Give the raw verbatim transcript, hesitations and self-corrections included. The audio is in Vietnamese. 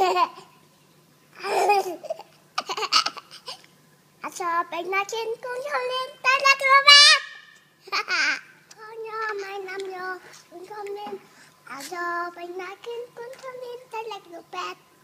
à cho bên nó trên con cho lên tay là cơ bạc thôi nhо mai năm nhо con không lên à cho bên nó trên con cho lên tay là cơ bạc